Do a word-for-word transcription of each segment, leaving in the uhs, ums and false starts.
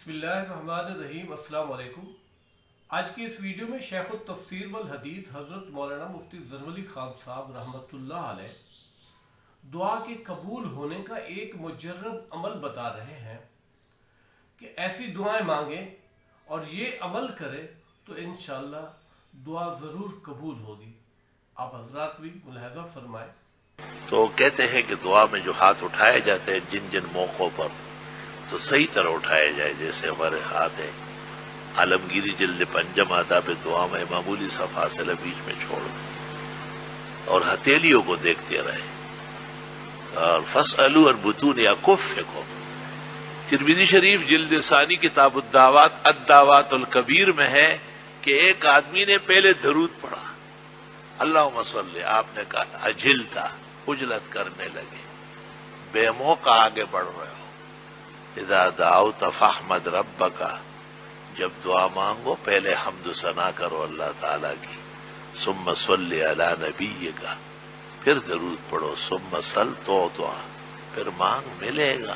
بسم اللہ الرحمن الرحیم۔ السلام علیکم۔ آج کی اس ویڈیو میں شیخ التفسیر والحدیث حضرت مولانا مفتی ظفر علی خان صاحب رحمۃ اللہ علیہ دعا کے قبول ہونے کا ایک مجرب عمل بتا رہے ہیں کہ ایسی دعائیں مانگیں اور یہ عمل کرے تو انشاءاللہ دعا ضرور قبول ہوگی۔ آپ حضرات بھی ملاحظہ فرمائیں۔ تو کہتے ہیں کہ دعا میں جو ہاتھ اٹھائے جاتے ہیں جن جن موقعوں پر تو صحیح طرح اٹھائے جائے، جیسے ہمارے ہاتھ ہے عالمگیری جلد پنجم آداب دعا میں معمولی سا فاصلہ بیچ میں چھوڑ دیں اور ہتھیلیوں کو دیکھتے رہے اور فاسألوا اور بطون اکفکم۔ ترمذی شریف جلد ثانی کتاب الدعوات الدعوات الکبیر میں ہے کہ ایک آدمی نے پہلے درود پڑھا، اللہم صلی، آپ نے کہا اجلتا، اجلت کرنے لگے، بے موقع آگے بڑھ رہے ہو۔ اذا دعوت فاحمد ربک، جب دعا مانگو پہلے حمد و ثنا کرو اللہ تعالی کی، ثم صلی علی نبیک، پھر درود پڑھو، ثم سل تعطی، پھر مانگ ملے گا۔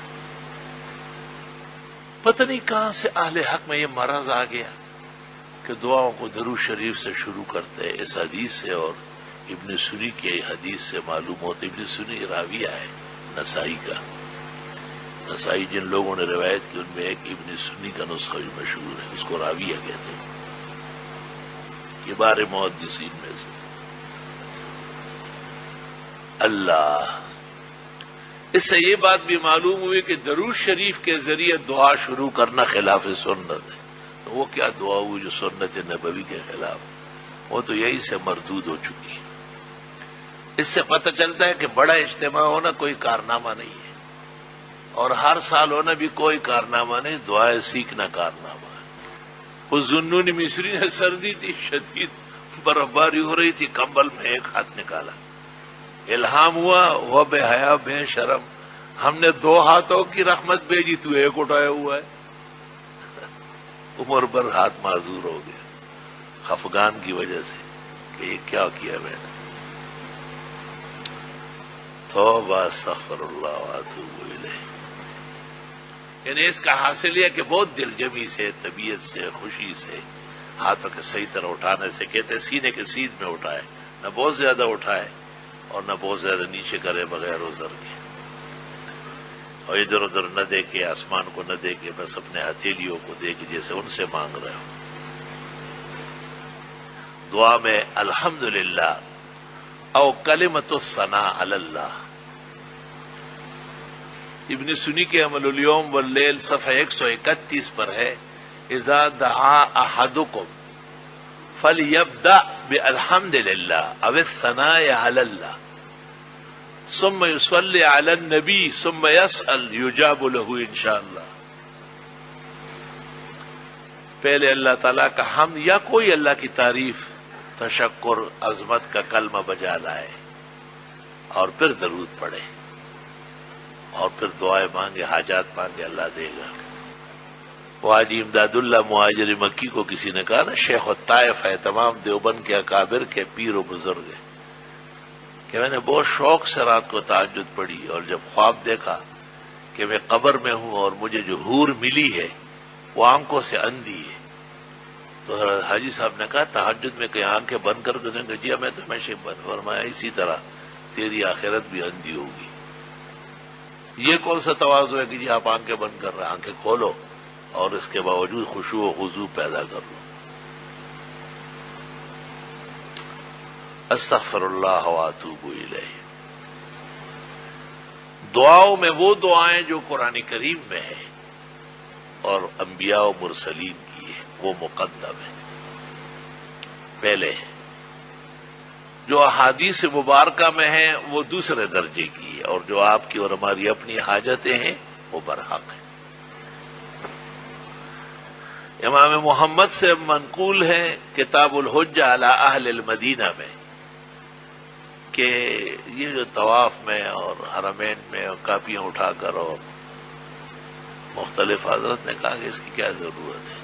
پتہ نہیں کہاں سے اہل حق میں یہ مرض آ گیا کہ دعاؤں کو درود شریف سے شروع کرتے ہیں۔ اس حدیث سے اور ابن سنی کی حدیث سے معلوم ہوتا، ابن سنی راویہ ہے نسائی کا، نسائی جن لوگوں نے روایت کی ان میں ایک ابن سنی کا نسخہ بھی مشہور ہے، اس کو راویہ کہتے ہیں، کبار محدثین میں سے۔ اللہ، اس سے یہ بات بھی معلوم ہوئی کہ درود شریف کے ذریعے دعا شروع کرنا خلاف سنت ہے۔ تو وہ کیا دعا ہوئی جو سنت نبوی کے خلاف، وہ تو یہی سے مردود ہو چکی ہے۔ اس سے پتہ چلتا ہے کہ بڑا اجتماع ہونا کوئی کارنامہ نہیں ہے، اور ہر سال ہونا بھی کوئی کارنامہ نہیں، دعائیں سیکھنا کارنامہ ہے۔ وہ ذنون مصری نے سردی تھی، شدید برفباری ہو رہی تھی، کمبل میں ایک ہاتھ نکالا، الہام ہوا، وہ بے حیا بے شرم، ہم نے دو ہاتھوں کی رحمت بھیجی، تو ایک اٹھایا ہوا ہے۔ عمر بھر ہاتھ معذور ہو گیا خفگان کی وجہ سے کہ یہ کیا کیا میں نے۔ توبہ استغفر اللہ واتوب الیہ۔ یعنی اس کا حاصل یہ کہ بہت دل جمی سے، طبیعت سے، خوشی سے ہاتھوں کے صحیح طرح اٹھانے سے، کہتے ہیں سینے کے سیدھ میں اٹھائے، نہ بہت زیادہ اٹھائے اور نہ بہت زیادہ نیچے کرے بغیر عذر کے، اور ادھر ادھر نہ دیکھے، آسمان کو نہ دیکھے، بس اپنے ہتھیلیوں کو دیکھے جیسے ان سے مانگ رہے ہو۔ دعا میں الحمدللہ او کلمۃ الثناء علی اللہ، ابن سنی کے عمل الیوم واللیل صفحہ ایک سو اکتیس پر ہے، اذا دعا احدکم فلیبدأ بالحمدللہ او الثناء علی اللہ ثم يصلي على النبي ثم يسأل يجاب له انشاءاللہ۔ پہلے اللہ تعالیٰ کا حمد یا کوئی اللہ کی تعریف، تشکر، عظمت کا کلمہ بجا لائے اور پھر درود پڑھے اور پھر دعائیں مانگے، حاجات مانگے، اللہ دے گا۔ وہ حاجی امداد اللہ مہاجر مکی کو کسی نے کہا نا شیخ الطائف ہے، تمام دیوبند کے اکابر کے پیر و بزرگ ہیں، کہ میں نے بہت شوق سے رات کو تہجد پڑھی اور جب خواب دیکھا کہ میں قبر میں ہوں اور مجھے جو حور ملی ہے وہ آنکھوں سے اندھی ہے، تو حضرت حاجی صاحب نے کہا تہجد میں کہیں آنکھیں بند کر دیں گے؟ جی میں تو ہمیشہ بند، فرمایا اسی طرح تیری آخرت بھی اندھی ہوگی۔ یہ کون سا تواضع ہے کہ جی آپ آنکھیں بند کر رہے ہیں؟ آنکھیں کھولو اور اس کے باوجود خشوع و خضوع پیدا کر لو۔ استغفر اللہ واتوب الیہ۔ دعاؤں میں وہ دعائیں جو قرآن کریم میں ہیں اور انبیاء و مرسلین کی ہے وہ مقدم ہے، پہلے ہے۔ جو احادیث مبارکہ میں ہیں وہ دوسرے درجے کی ہے، اور جو آپ کی اور ہماری اپنی حاجتیں ہیں وہ برحق ہیں۔ امام محمد سے منقول ہے کتاب الحجہ علی اہل المدینہ میں کہ یہ جو طواف میں اور حرمین میں اور کاپیاں اٹھا کر اور مختلف، حضرت نے کہا کہ اس کی کیا ضرورت ہے،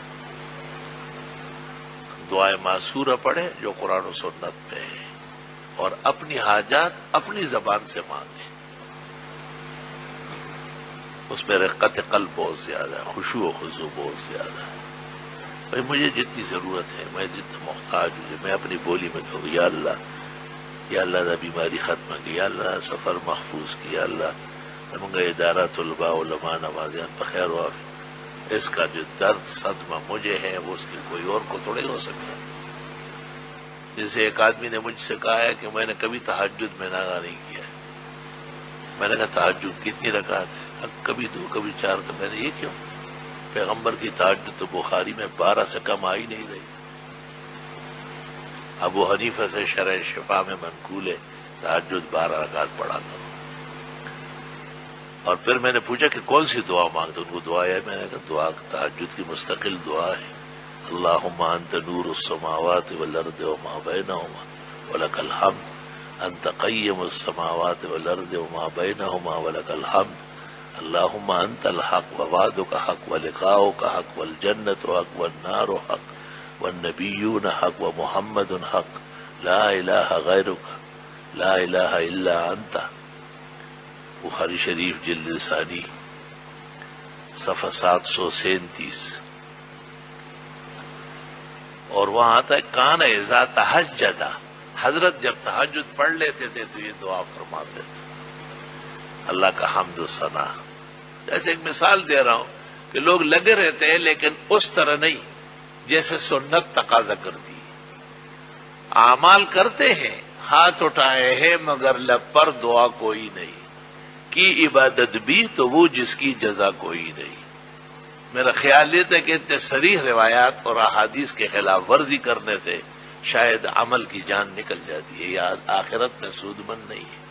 دعائیں معصورہ پڑھے جو قرآن و سنت میں ہے اور اپنی حاجات اپنی زبان سے مانگے۔ اس میں رقت قلب بہت زیادہ ہے، خشوع و خضوع بہت زیادہ ہے۔ بھائی مجھے جتنی ضرورت ہے، میں جتنا محتاج ہوں، میں اپنی بولی میں کہوں یا اللہ، یا اللہ دا بیماری ختم کی، یا اللہ سفر محفوظ کی، یا اللہ منگا ادارہ طلباء علماء نمازیان بخیر و عافیت۔ اس کا جو درد صدمہ مجھے ہے وہ اس کی کوئی اور کو تھوڑے ہو سکتا ہے۔ جیسے ایک آدمی نے مجھ سے کہا ہے کہ میں نے کبھی تہجد میں ناغہ نہیں کیا ہے۔ میں نے کہا تہجد کتنی رکعت ہے؟ کبھی دو کبھی چار۔ کا میں نے یہ کیوں؟ پیغمبر کی تہجد تو بخاری میں بارہ سے کم آ ہی نہیں رہی۔ ابو حنیفہ سے شرح شفا میں منقول ہے تہجد بارہ رکعت پڑھا کرو۔ اور پھر میں نے پوچھا کہ کون سی دعا مانگتے؟ ان کو دعا ہے، میں نے کہا دعا تہجد کی مستقل دعا ہے، اللہم انت نور السماوات والارض وما بینہما ولک الحمد، انت قیم السماوات والارض وما بینہما ولک الحمد، اللہم انت الحق ووعدک حق ولقاؤک حق والجنت حق والنار حق والنبیون حق ومحمد حق، لا الہ غیرک لا الہ الا انت۔ بخاری شریف جلد ثانی صفحہ سات سو سینتیس۔ اور وہاں آتا ہے کان اذا تہجد، حضرت جب تہجد پڑھ لیتے تھے تو یہ دعا فرماتے تھے، اللہ کا حمد و ثنا۔ جیسے ایک مثال دے رہا ہوں کہ لوگ لگے رہتے ہیں لیکن اس طرح نہیں جیسے سنت تقاضا کرتی ہے۔ اعمال کرتے ہیں، ہاتھ اٹھائے ہیں، مگر لب پر دعا کوئی نہیں، کی عبادت بھی تو وہ جس کی جزا کوئی نہیں۔ میرا خیال یہ تھا کہ اتنے صریح روایات اور احادیث کے خلاف ورزی کرنے سے شاید عمل کی جان نکل جاتی ہے، یا آخرت میں سود مند نہیں ہے۔